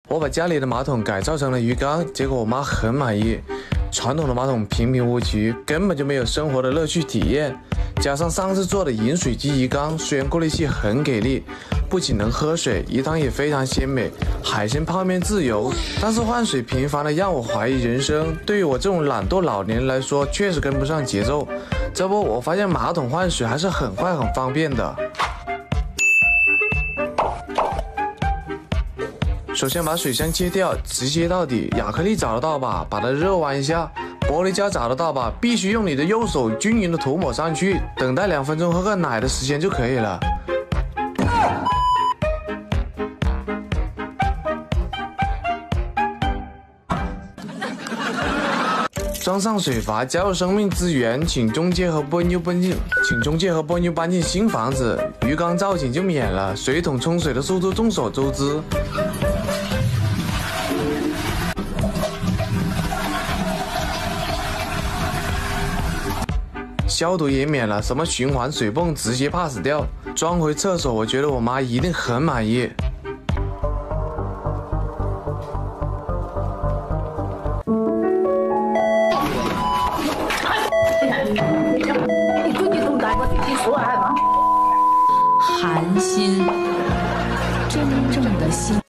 我把家里的马桶改造成了鱼缸，结果我妈很满意。传统的马桶平平无奇，根本就没有生活的乐趣体验。加上上次做的饮水机鱼缸，虽然过滤器很给力，不仅能喝水，鱼汤也非常鲜美，海鲜泡面自由。但是换水频繁的让我怀疑人生，对于我这种懒惰老年人来说，确实跟不上节奏。这不，我发现马桶换水还是很快很方便的。首先把水箱切掉，直接到底。亚克力找得到吧？把它热弯一下。玻璃胶找得到吧？必须用你的右手均匀的涂抹上去。等待2分钟喝个奶的时间就可以了。装上水阀，加入生命资源，请中介和搬进新房子，鱼缸造景就免了，水桶冲水的速度众所周知。消毒也免了，什么循环水泵直接 pass 掉。装回厕所，我觉得我妈一定很满意。 寒心，真正的心。